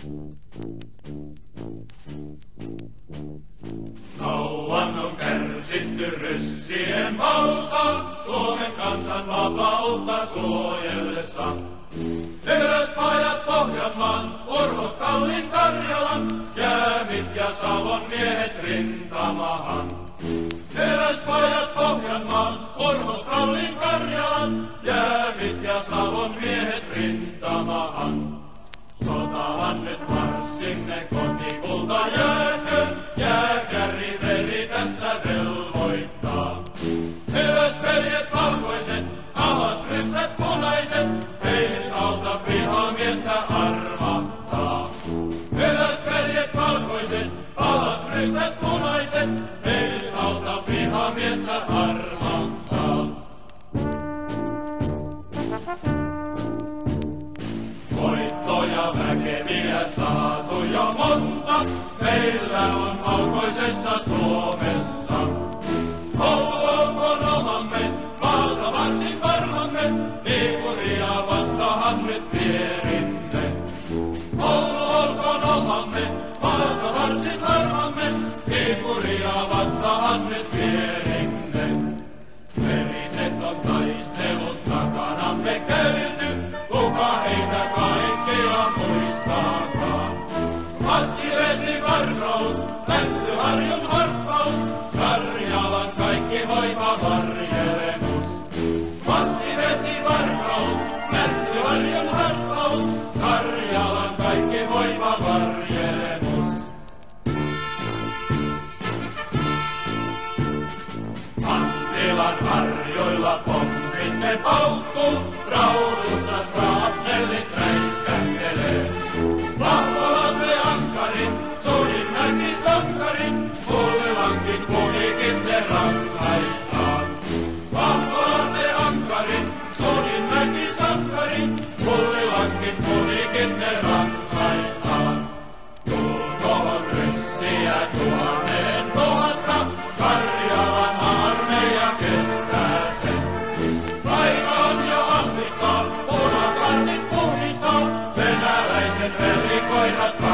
Kauan on kärsitty ryssien valta, Suomen kansan vapautta suojellessa. Ylöspajat Pohjanmaan, Urho Kallin Karjalan, Jäämit ja Savon miehet rintamahan. Ylöspajat Pohjanmaan, Urho Kallin Karjalan, Jäämit ja Savon miehet rintamahan. Sotaan nyt marssimme kotikulta jääköön, jääkäri veri tässä velvoittaa. Ylös veljet valkoiset, alas ryssät punaiset, ei auta vihamiestä armahtaa. Ylös veljet valkoiset, alas ryssät punaiset, ei auta vihamiestä armahtaa. Voittoja väkeviä saatu jo monta, meillä on valkoisessa Suomessa. Olkoon omamme, maassa varsin varmamme, Viipuria vastahan nyt vierimme. Olkoon omamme, maassa varsin varmamme, Viipuria vastahan nyt vierimme. Veriset on taistelut takanamme käyty, kuka heitä kaikkia muistaakaan. Askivesi varkaus, Mäntyharjun harppaus, Karjalan kaikki voiva varjelemus. Askivesi varkaus, Mäntyharjun harppaus, Karjalan kaikki voiva varjelemus. Antilan harjoilla pommit ne paukkuu, raudussa skrapnellit räiskähtelee. Vahvola se ankari, Solinmäki sankari, Pullilankin punikin ne rangaistaan. Vahvola se ankari, Solinmäki sankari, Pullilankin punikin ne rangaistaan. Tulkoon ryssiä 1000, Karjalan armeija kestää sen. Aika on jo ahmistaa, punakartit puhdistaa, venäläisen verikoirat